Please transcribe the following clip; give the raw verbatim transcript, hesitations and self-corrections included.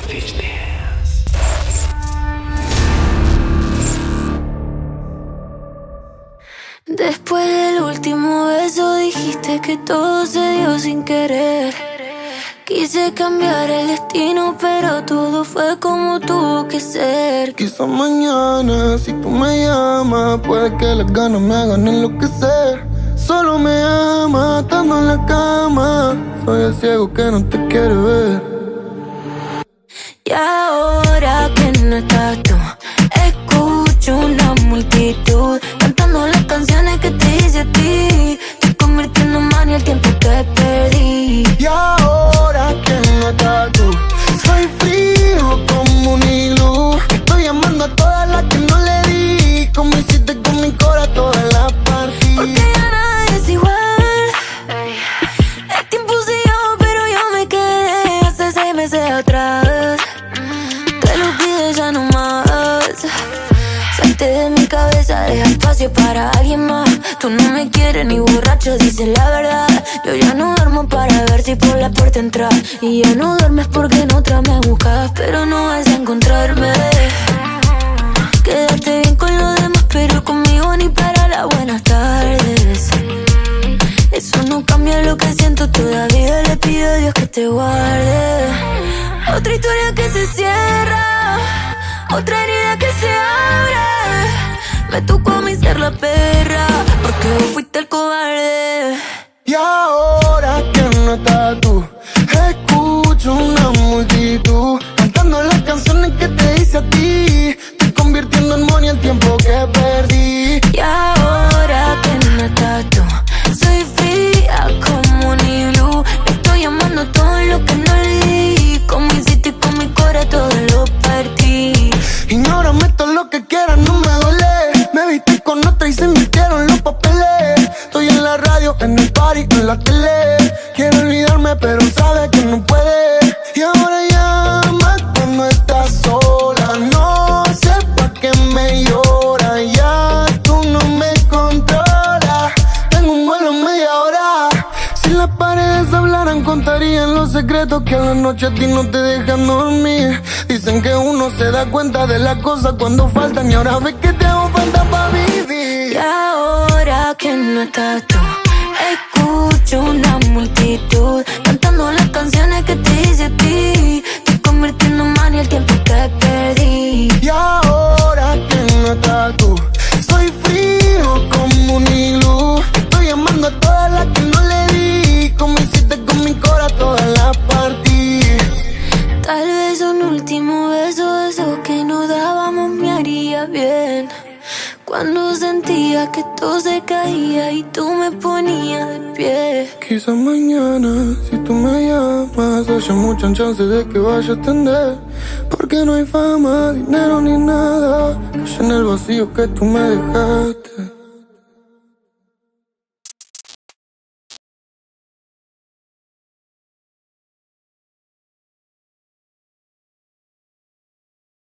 Después del último beso dijiste que todo se dio sin querer. Quise cambiar el destino, pero todo fue como tuvo que ser. Quizás mañana, si tú me llamas, puede que las ganas me hagan enloquecer. Solo me ama, estando en la cama. Soy el ciego que no te quiere ver. Y ahora que no estás tú, escucho una multitud cantando las canciones que te hice a ti. Estoy convirtiendo en mania el tiempo que perdí. Y ahora que no estás tú, soy frío como un iglú. Estoy llamando a todas las que no le di, como hiciste con mi corazón toda la partida. Porque ya nadie es igual. El tiempo siguió, pero yo me quedé hace seis meses atrás. Te lo pido ya no más. Salte de mi cabeza, deja espacio para alguien más. Tú no me quieres ni borracho, dices la verdad. Yo ya no duermo para ver si por la puerta entras. Y ya no duermes porque en otra me buscas, pero no vas a encontrarme. Quédate bien con los demás, pero conmigo ni para las buenas tardes. Eso no cambia lo que siento, todavía le pido a Dios que te guarde. Otra historia que se cierra, otra herida que se abre. Me tocó a mí ser la perra, porque vos fuiste el cobarde. Y ahora que no estás tú, escucho una multitud cantando las canciones que te hice a ti. Estoy convirtiendo en money el tiempo que perdí. Y ahora que no estás tú, soy fría como un iglú. Estoy llamando a todo lo que no le di, como hiciste con mi corazón todo lo partí. Ignórame todo lo que quieras, no me duele. Me viste con otra y se invirtieron los papeles. Estoy en la radio, en el party, en la tele. Quiero olvidarme pero sabe que no puede. Y ahora llama cuando estás sola. No sé pa' qué me llora. Ya tú no me controlas. Tengo un vuelo en media hora. Si las paredes hablaran contarían los secretos que a la noche a ti no te dejan dormir. Dicen que uno se da cuenta de las cosas cuando faltan. Y ahora ves que te hago falta pa' vivir. Y ahora que no estás tú, escucho una multitud cantando las canciones que te hice a ti. Estoy convirtiendo en mania el tiempo que perdí. Y ahora que no estás tú, soy frío como un iglú. Estoy llamando a todas las que no le di, como hiciste con mi corazón toda la partida. Tal vez un último beso, eso que nos dábamos me haría bien. Cuando sentía que todo se caía y tú me ponías de pie. Quizás mañana, si tú me llamas, haya muchas chances de que vaya a atender. Porque no hay fama, dinero ni nada que llene el vacío que tú me dejaste.